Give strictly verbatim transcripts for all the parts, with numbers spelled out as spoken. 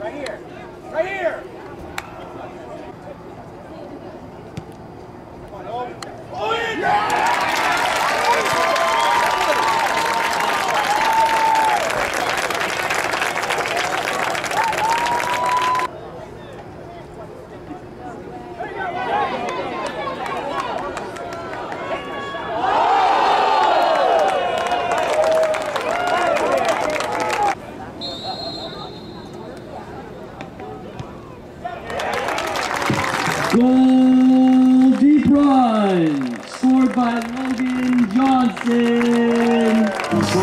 Right here. Right here. Come on, Owen. Owen! Yeah! Goal deep run, scored by Logan Johnson.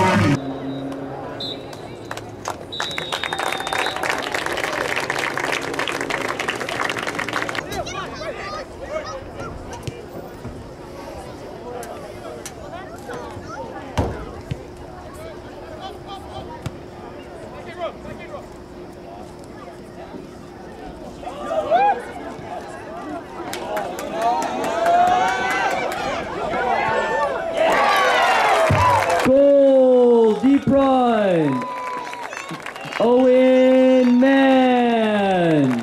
Goal, deep run, Owen Man.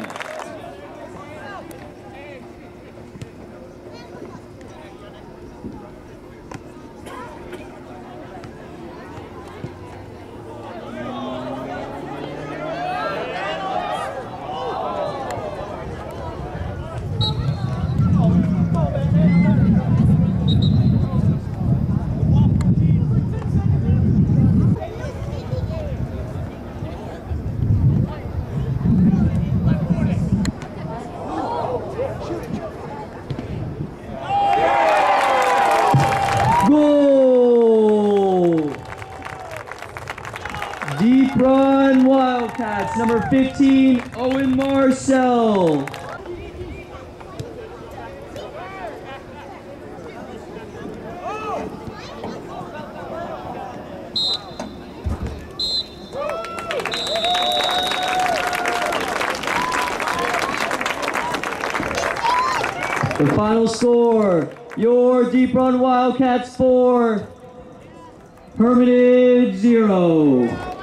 Goal! Deep run Wildcats, number fifteen, Owen Marcel. The final score, your Deep Run Wildcats four, Hermitage zero.